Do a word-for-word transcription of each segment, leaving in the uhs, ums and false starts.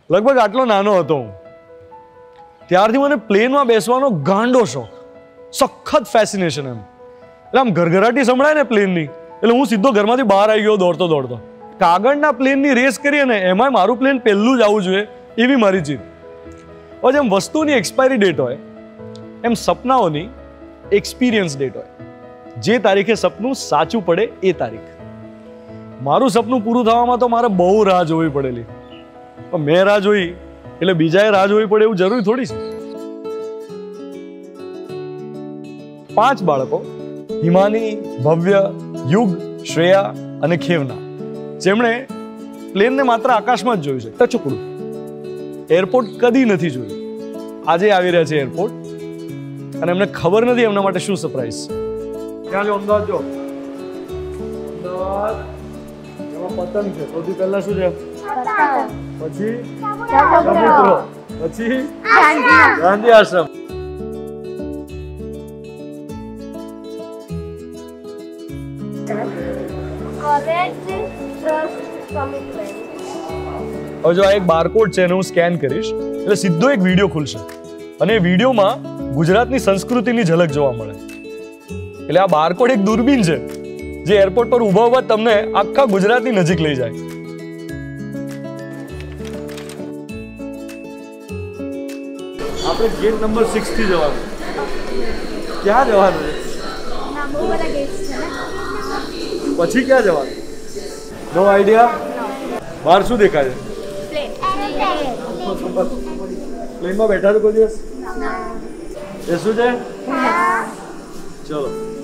લગભગ આટલો નાનો હતો હું, ત્યારથી મને પ્લેનમાં બેસવાનો ગાંડો શોખ, સખત ફેસિનેશન એમ. એટલે આમ ઘરઘરાટી સંભળાય ને પ્લેનની, એટલે હું સીધો ઘરમાંથી બહાર આવી ગયો દોડતો દોડતો. કાગળના પ્લેનની રેસ કરીએ ને એમાં મારું પ્લેન પહેલું જ આવવું જોઈએ એવી મારી જીત. હવે જેમ વસ્તુની એક્સપાયરી ડેટ હોય એમ સપનાઓની એક્સપિરિયન્સ ડેટ હોય. જે તારીખે સપનું સાચું પડે એ તારીખ. મારું સપનું પૂરું થવામાં તો મારે બહુ રાહ જોવી પડેલી, પણ મેં રાહ જોઈ એટલે બીજાએ રાહ જોવી પડે એવું જરૂરી થોડી છે. પાંચ બાળકો હિમાની, ભવ્ય, યુગ, શ્રેયા અને ખેવના, જેમણે પ્લેનને માત્ર આકાશમાં જ જોયું છે, ટચુકડું. એરપોર્ટ કદી નથી જોયું. આજે આવી રહ્યા છે એરપોર્ટ, અને એમને ખબર નથી એમના માટે શું સરપ્રાઈઝ છે. ત્યાં જો અમદાવાદ જો, અમદાવાદ એમાં પતંગ છે. સૌથી પહેલા શું છે? પછી સમુદ્ર, પછી ગાંધી આશ્રમ. હવે જો આ એક બારકોડ છે એને હું સ્કેન કરીશ એટલે સીધો એક વિડીયો ખુલશે, અને એ વિડીયોમાં ગુજરાતની સંસ્કૃતિની ઝલક જોવા મળે. એટલે આ બારકોડ એક દૂરબીન છે જે એરપોર્ટ પર ઊભા ઊભા તમને આખા ગુજરાતની નજીક લઈ જાય. આપણે ગેટ નંબર સિક્સ થી જવાનું. ક્યાં જવાનું છે? પછી ક્યાં જવાનું? No idea. બહાર શું દેખાય છે? પ્લેનમાં બેઠા છો કોઈ દિવસ? એ શું છે? ચલો.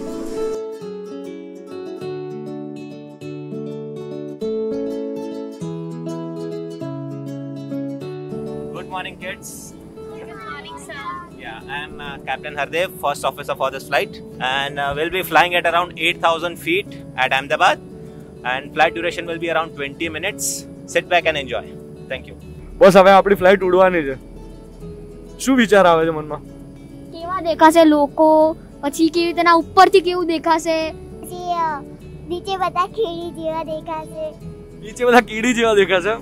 Good morning, kids. Good morning, sir. Yeah, I am uh, Captain Hardev, first officer for this flight, and uh, we'll be flying at around eight thousand feet at Ahmedabad, and flight duration will be around twenty minutes. Sit back and enjoy. Thank you. બસ હવે આપણી flight ઉડવાની છે. શું વિચાર આવે છે મનમાં? કેવા દેખાશે લોકો, પછી કેવી રીતના ઉપરથી કેવું દેખાશે, નીચે બધા કીડી જેવા દેખાશે. નીચે બધા કીડી જેવા દેખાશે.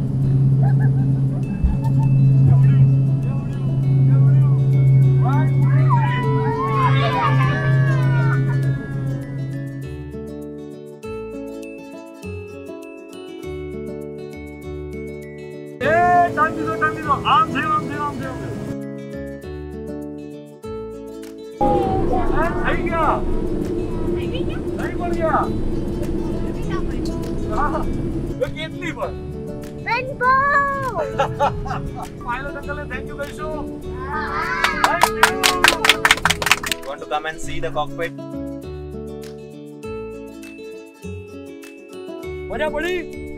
આમ થયું, આમ થયું, આમ થયું. થઈ ગયા, નહીં પણ ગયા. કેટલી પણ પાયલોટ અંકલને થેન્ક યુ કહીશું. Thank you. You want to come and see the cockpit? મજા પડી?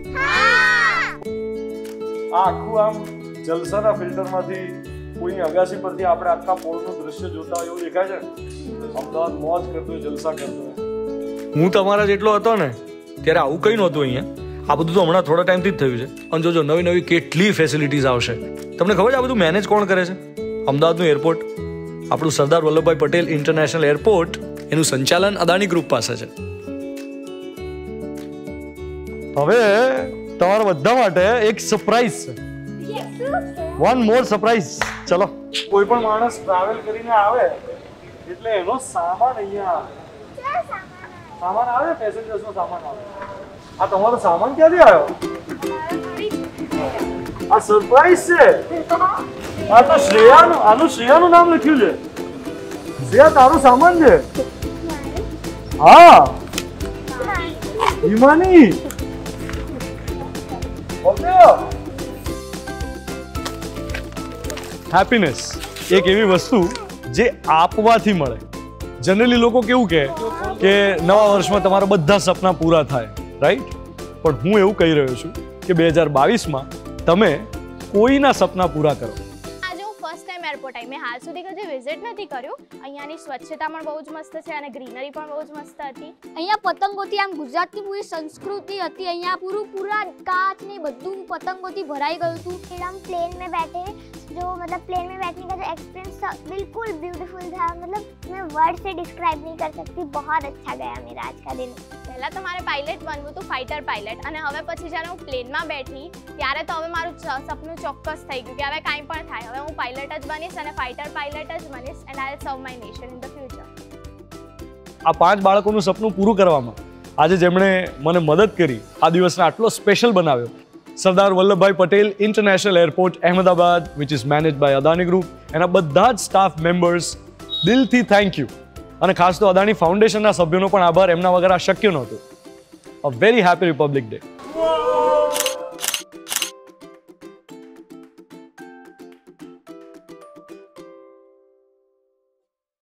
આખું આમ જલસાના ફિલ્ટરમાંથી કોઈ અગાસી પરથી આપણે આખા પોળનું દ્રશ્ય જોતા હોય એવું દેખાય છે. અમદાવાદ મોજ કરતો હોય, જલસા કરતો હોય. હું તમારા જેટલો હતો ને ત્યારે આવું કંઈ નહોતું અહીંયા. આ બધું તો હમણાં થોડા ટાઈમથી જ થયું છે. અને જોજો નવી નવી કેટલી ફેસિલિટીઝ આવશે. તમને ખબર છે આ બધું મેનેજ કોણ કરે છે? અમદાવાદનું એરપોર્ટ, આપણું સરદાર વલ્લભભાઈ પટેલ ઇન્ટરનેશનલ એરપોર્ટ, એનું સંચાલન અદાણી ગ્રુપ પાસે છે. હવે તમારા બધા માટે એક સરપ્રાઈઝ છે. One more surprise. ચલો. કોઈ પણ માણસ ટ્રાવેલ કરીને આવે એટલે એનો સામાન અહીંયા આવે. સામાન આવે, પેસેન્જર્સનો સામાન આવે. આ તમારો સામાન ક્યાંથી આવ્યો? આ સરપ્રાઈઝ છે. આ તો શ્રેયાનું, આનું શ્રેયાનું નામ લખ્યું છે. શ્રેયા તારું સામાન છે. હા, હિમાની. હેપીનેસ એક એવી વસ્તુ જે આપવાથી મળે. જનરલી લોકો કેવું કહે કે નવા વર્ષમાં તમારા બધા સપના પૂરા થાય, રાઈટ? પણ હું એવું કહી રહ્યો છું કે બે હજાર બાવીસમાં તમે કોઈના સપના પૂરા કરો. આજે હું ફર્સ્ટ ટાઈમ એરપોર્ટ આવી. મેં હાલ સુધી કદી વિઝિટ નથી કર્યું. અહીંયાની સ્વચ્છતા પણ બહુ જ મસ્ત છે અને ગ્રીનરી પણ બહુ જ મસ્ત હતી. અહીંયા પતંગોથી આમ ગુજરાતની પૂરી સંસ્કૃતિ હતી. અહીંયા પૂરું પૂરા કાચ ને બધું પતંગોથી ભરાઈ ગયું હતું. हम प्लेन में बैठे जो मतलब प्लेन में बैठने का जो एक्सपीरियंस था बिल्कुल ब्यूटीफुल था. मतलब मैं वर्ड से डिस्क्राइब नहीं कर सकती. बहुत अच्छा गया मेरा आज का दिन. પહેલાં તો મારે પાયલટ બનવું હતું, ફાઇટર પાયલટ, અને હવે પછી જ્યારે હું પ્લેનમાં બેઠી ત્યારે તો હવે મારું ચ- સપનું ચોક્કસ થઈ ગયું કે હવે કાંઈ પણ થાય, હવે હું પાયલટ જ બનીશ અને ફાઇટર પાયલટ જ બનીશ, and I will serve my nation in the future. આ પાંચ બાળકોનું સપનું પૂરું કરવામાં આજે જેમણે મને મદદ કરી, આ દિવસને આટલો સ્પેશિયલ બનાવ્યો, Sardar Vallabhbhai Patel international airport Ahmedabad, which is manage by Adani group, એના બધા જ સ્ટાફ મેમ્બર્સ, દિલથી થેન્ક યુ. અને ખાસ તો અદાણી ફાઉન્ડેશનના સભ્યોનો પણ આભાર, એમના વગર આ શક્ય નહોતું. A very happy republic day.